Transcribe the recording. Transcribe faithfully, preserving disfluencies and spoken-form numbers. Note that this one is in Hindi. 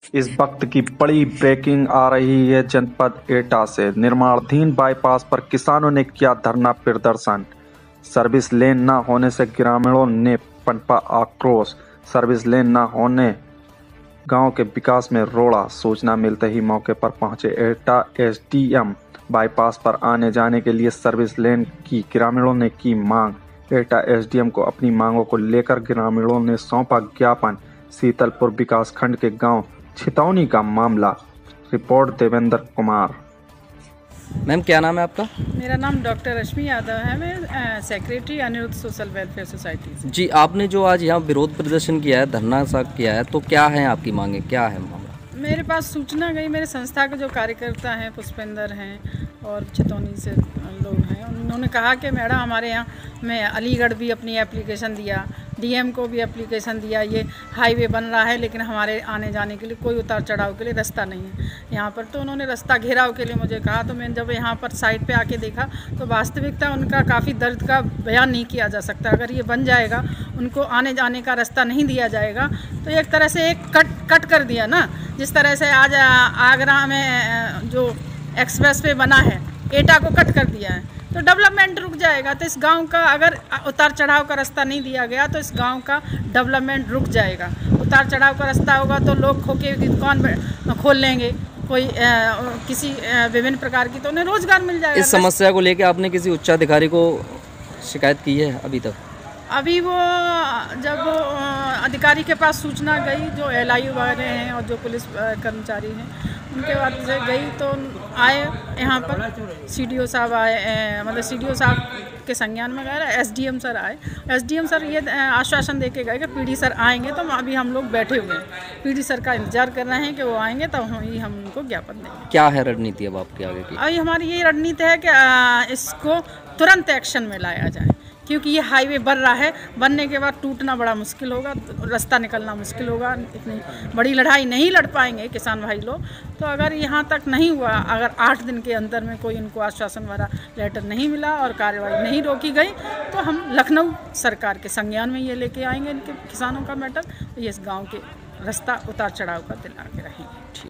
इस वक्त की बड़ी ब्रेकिंग आ रही है जनपद एटा से। निर्माणाधीन बाईपास पर किसानों ने किया धरना प्रदर्शन। सर्विस लेन न होने से ग्रामीणों ने पनपा आक्रोश। सर्विस लेन न होने गांव के विकास में रोड़ा। सूचना मिलते ही मौके पर पहुंचे एटा एसडीएम। बाईपास पर आने जाने के लिए सर्विस लेन की ग्रामीणों ने की मांग। एटा एसडीएम को अपनी मांगों को लेकर ग्रामीणों ने सौंपा ज्ञापन। शीतलपुर विकासखंड के गांव छितौनी का मामला। रिपोर्ट देवेंद्र कुमार। मैम क्या नाम है आपका? मेरा नाम डॉक्टर रश्मि यादव है। मैं secretary Anirudh social welfare society से। जी, आपने जो आज यहाँ विरोध प्रदर्शन किया है, धरना सा किया है, तो क्या है आपकी मांगे, क्या है मामला? मेरे पास सूचना गई, मेरे संस्था के जो कार्यकर्ता हैं, पुष्पेंद्र हैं और छितौनी से लोग हैं, उन्होंने कहा कि मैडम हमारे यहाँ मैं अलीगढ़ भी अपनी एप्लीकेशन दिया, डीएम को भी एप्लीकेशन दिया, ये हाईवे बन रहा है लेकिन हमारे आने जाने के लिए कोई उतार चढ़ाव के लिए रास्ता नहीं है यहाँ पर। तो उन्होंने रास्ता घेराव के लिए मुझे कहा। तो मैंने जब यहाँ पर साइट पे आके देखा तो वास्तविकता उनका काफ़ी दर्द का बयान नहीं किया जा सकता। अगर ये बन जाएगा, उनको आने जाने का रास्ता नहीं दिया जाएगा, तो एक तरह से एक कट कट कर दिया ना। जिस तरह से आज आगरा में जो एक्सप्रेस वे बना है, एटा को कट कर दिया है, तो डेवलपमेंट रुक जाएगा। तो इस गांव का अगर उतार चढ़ाव का रास्ता नहीं दिया गया तो इस गांव का डेवलपमेंट रुक जाएगा। उतार चढ़ाव का रास्ता होगा तो लोग खोखे की दुकान खोल लेंगे, कोई आ, किसी आ, विभिन्न प्रकार की, तो उन्हें रोजगार मिल जाएगा। इस समस्या को लेकर आपने किसी उच्चाधिकारी को शिकायत की है अभी तक? अभी वो जब वो अधिकारी के पास सूचना गई, जो एल आई वगैरह हैं और जो पुलिस कर्मचारी हैं, उनके बाद से गई तो आए यहाँ पर सीडीओ साहब आए, मतलब सीडीओ साहब के संज्ञान में गए, एसडीएम सर आए। एसडीएम सर ये आश्वासन दे के गए कि पीडी सर आएंगे। तो अभी हम लोग बैठे हुए हैं, पीडी सर का इंतजार कर रहे हैं कि वो आएंगे तब तो ही हम उनको ज्ञापन देंगे। क्या है रणनीति अब आपके आगे की? अभी हमारी ये रणनीति है कि इसको तुरंत एक्शन में लाया जाए, क्योंकि ये हाईवे बन रहा है। बनने के बाद टूटना बड़ा मुश्किल होगा, रास्ता निकलना मुश्किल होगा। इतनी बड़ी लड़ाई नहीं लड़ पाएंगे किसान भाई लोग। तो अगर यहाँ तक नहीं हुआ, अगर आठ दिन के अंदर में कोई इनको आश्वासन वाला लेटर नहीं मिला और कार्रवाई नहीं रोकी गई, तो हम लखनऊ सरकार के संज्ञान में ये लेके आएंगे इनके किसानों का मैटर। ये इस गाँव के रास्ता उतार चढ़ाव का दिला के रहेंगे।